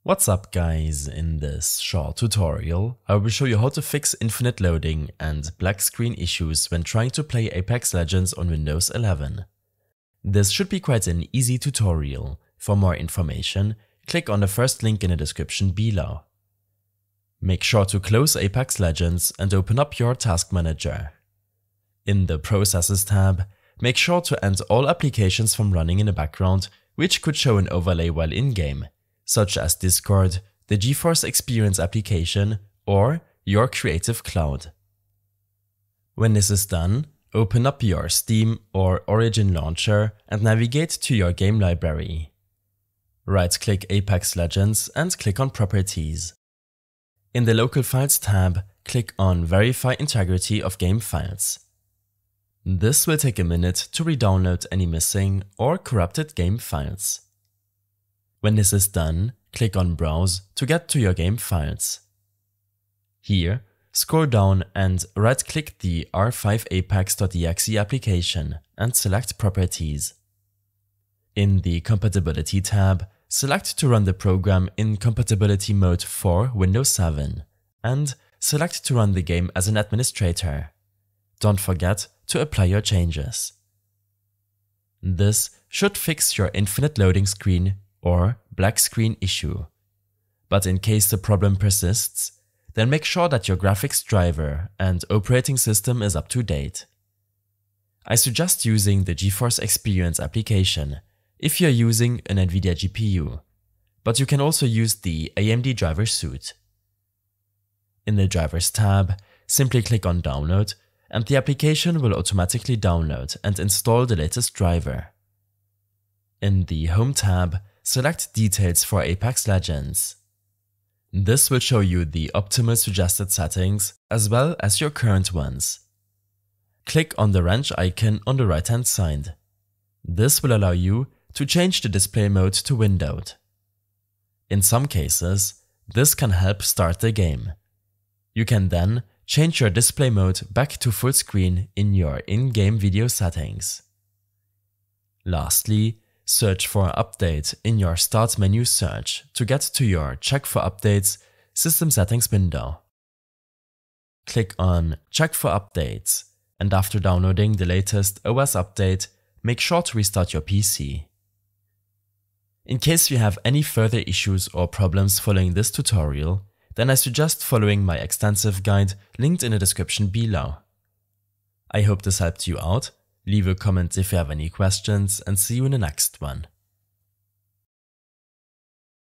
What's up guys, in this short tutorial I will show you how to fix infinite loading and black screen issues when trying to play Apex Legends on Windows 11. This should be quite an easy tutorial. For more information, click on the first link in the description below. Make sure to close Apex Legends and open up your task manager. In the Processes tab, make sure to end all applications from running in the background which could show an overlay while in-game, such as Discord, the GeForce Experience application, or your Creative Cloud. When this is done, open up your Steam or Origin launcher and navigate to your game library. Right-click Apex Legends and click on Properties. In the Local Files tab, click on Verify Integrity of Game Files. This will take a minute to re-download any missing or corrupted game files. When this is done, click on Browse to get to your game files. Here, scroll down and right-click the r5apex.exe application and select Properties. In the Compatibility tab, select to run the program in compatibility mode for Windows 7 and select to run the game as an administrator. Don't forget to apply your changes. This should fix your infinite loading screen or black screen issue. But in case the problem persists, then make sure that your graphics driver and operating system is up to date. I suggest using the GeForce Experience application if you're using an NVIDIA GPU, but you can also use the AMD driver suite. In the Drivers tab, simply click on Download and the application will automatically download and install the latest driver. In the Home tab, select Details for Apex Legends. This will show you the optimal suggested settings as well as your current ones. Click on the wrench icon on the right hand side. This will allow you to change the display mode to windowed. In some cases, this can help start the game. You can then change your display mode back to full screen in your in-game video settings. Lastly, search for Update in your Start menu search to get to your Check for Updates System Settings window. Click on Check for Updates, and after downloading the latest OS update, make sure to restart your PC. In case you have any further issues or problems following this tutorial, then I suggest following my extensive guide linked in the description below. I hope this helped you out. Leave a comment if you have any questions and see you in the next one.